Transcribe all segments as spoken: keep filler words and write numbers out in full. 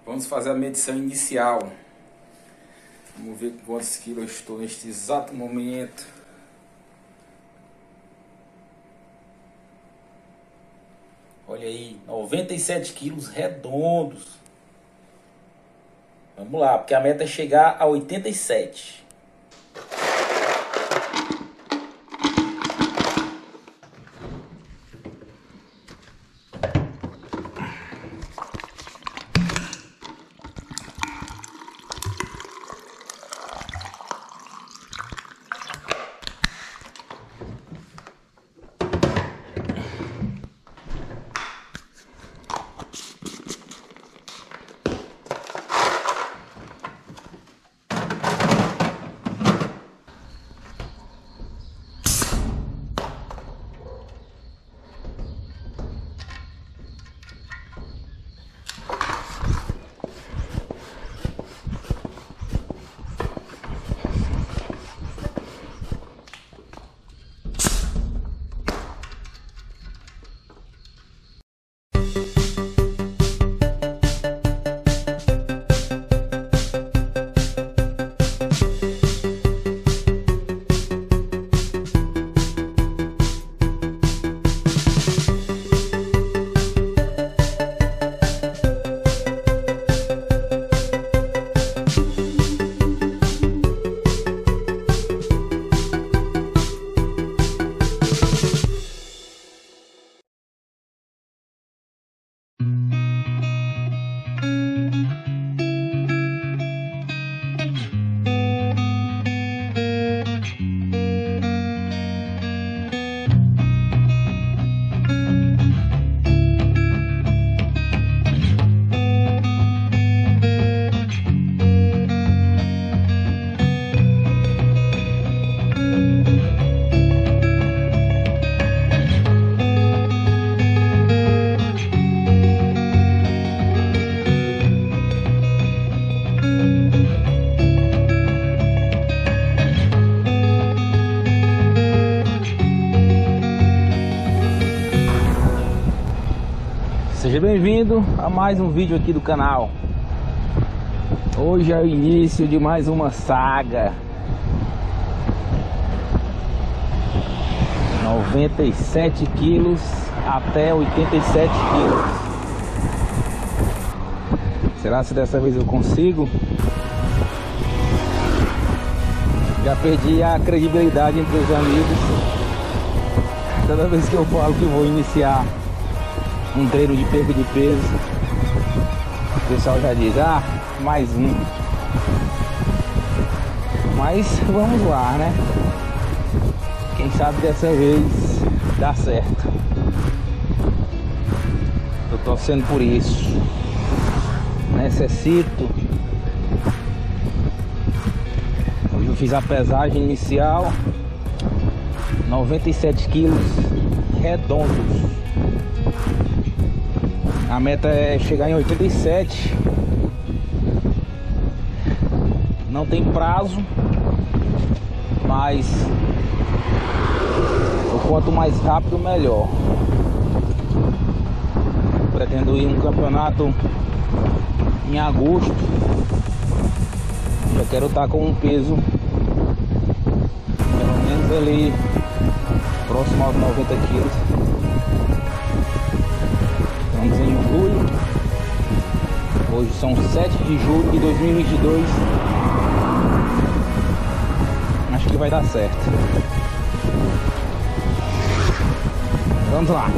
Vamos fazer a medição inicial. Vamos ver quantos quilos eu estou neste exato momento. Olha aí, noventa e sete quilos redondos. Vamos lá, porque a meta é chegar a oitenta e sete. Seja bem-vindo a mais um vídeo aqui do canal. Hoje é o início de mais uma saga. noventa e sete quilos até oitenta e sete quilos. Será que dessa vez eu consigo? Já perdi a credibilidade entre os amigos. Toda vez que eu falo que vou iniciar um treino de perda de peso, o pessoal já diz, ah, mais um. Mas vamos lá, né? Quem sabe dessa vez dá certo. Tô torcendo por isso. Necessito. Hoje eu fiz a pesagem inicial, noventa e sete quilos redondos. A meta é chegar em oitenta e sete. Não tem prazo, mas o quanto mais rápido melhor. Pretendo ir um campeonato em agosto. Já quero estar com um peso pelo menos ali próximo aos noventa quilos. Estamos em julho. Hoje são sete de julho de dois mil e vinte e dois. Acho que vai dar certo. Vamos lá.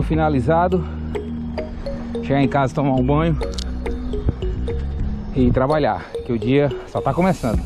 finalizado. Chegar em casa, tomar um banho e trabalhar, que o dia só tá começando.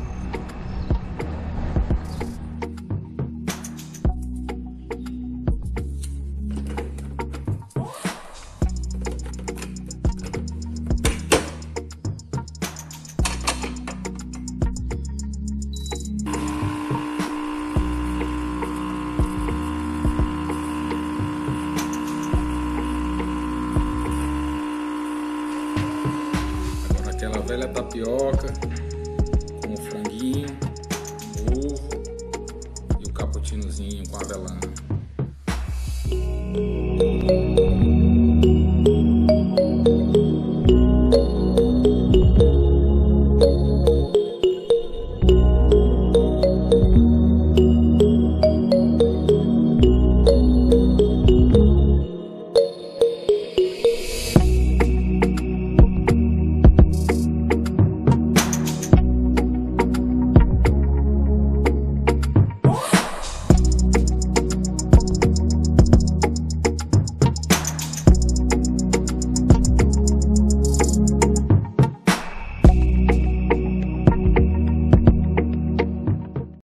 Aquela velha tapioca com o franguinho, o ovo e o cappuccinozinho com avelã.